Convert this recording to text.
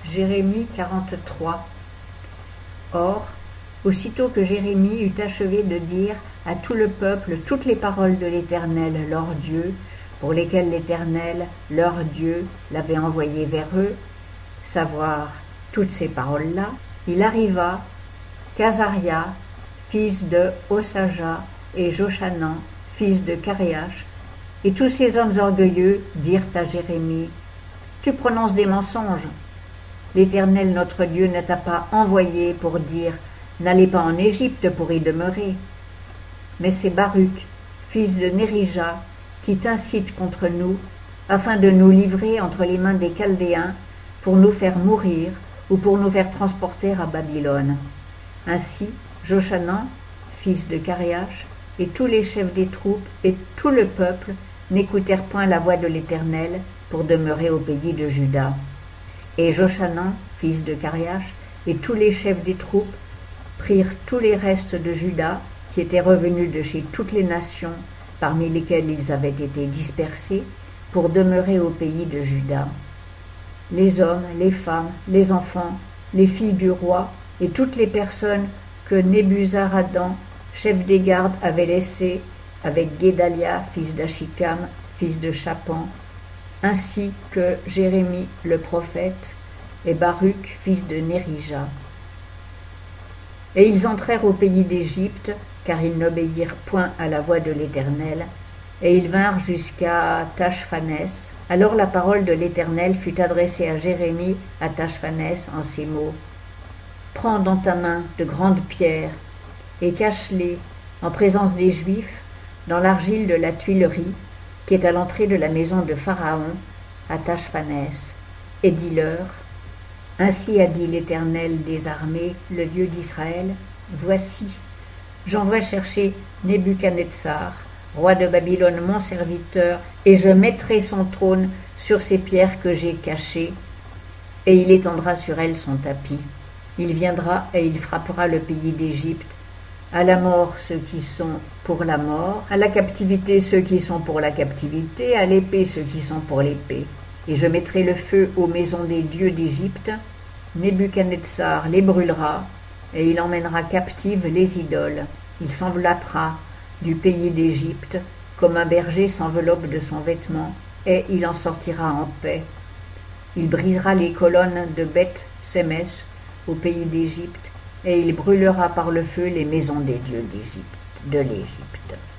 Jérémie 43. Or, aussitôt que Jérémie eut achevé de dire à tout le peuple toutes les paroles de l'Éternel leur Dieu, pour lesquelles l'Éternel, leur Dieu, l'avait envoyé vers eux, savoir toutes ces paroles-là, il arriva qu'Azaria, fils de Osaja, et Jochanan, fils de Caréach, et tous ces hommes orgueilleux dirent à Jérémie, « Tu prononces des mensonges. L'Éternel notre Dieu ne t'a pas envoyé pour dire, n'allez pas en Égypte pour y demeurer. Mais c'est Baruch, fils de Nérija, qui t'incite contre nous, afin de nous livrer entre les mains des Chaldéens, pour nous faire mourir ou pour nous faire transporter à Babylone. » Ainsi, Jochanan, fils de Caréach, et tous les chefs des troupes et tout le peuple n'écoutèrent point la voix de l'Éternel pour demeurer au pays de Juda. Et Jochanan, fils de Caréach, et tous les chefs des troupes prirent tous les restes de Juda qui étaient revenus de chez toutes les nations parmi lesquelles ils avaient été dispersés pour demeurer au pays de Juda. Les hommes, les femmes, les enfants, les filles du roi et toutes les personnes que Nebuzaradan, chef des gardes, avait laissées avec Guédalia, fils d'Achikam, fils de Shaphan, ainsi que Jérémie le prophète et Baruch, fils de Nérija. Et ils entrèrent au pays d'Égypte, car ils n'obéirent point à la voix de l'Éternel, et ils vinrent jusqu'à Tachphanès. Alors la parole de l'Éternel fut adressée à Jérémie à Tachphanès en ces mots. « Prends dans ta main de grandes pierres, et cache-les en présence des Juifs dans l'argile de la tuilerie, qui est à l'entrée de la maison de Pharaon, à Tachphanès, et dis-leur, ainsi a dit l'Éternel des armées, le Dieu d'Israël, voici, j'envoie chercher Nebuchadnezzar, roi de Babylone, mon serviteur, et je mettrai son trône sur ces pierres que j'ai cachées, et il étendra sur elles son tapis. Il viendra et il frappera le pays d'Égypte, à la mort ceux qui sont pour la mort, à la captivité ceux qui sont pour la captivité, à l'épée ceux qui sont pour l'épée. Et je mettrai le feu aux maisons des dieux d'Égypte, Nebuchadnezzar les brûlera, et il emmènera captives les idoles. Il s'enveloppera du pays d'Égypte, comme un berger s'enveloppe de son vêtement, et il en sortira en paix. Il brisera les colonnes de Beth-Semesh au pays d'Égypte, et il brûlera par le feu les maisons des dieux d'Égypte, de l'Égypte.